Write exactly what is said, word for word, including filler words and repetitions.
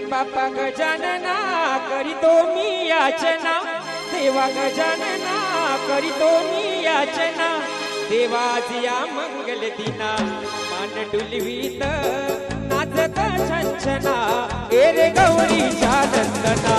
बापा गजानना करीतो मी याचना, देवा गजानना करीतो मी याचना, देवाजिया मंगल दिना मान डुलवीत नाचत छंछना, ए रे गौरीच्या नंदना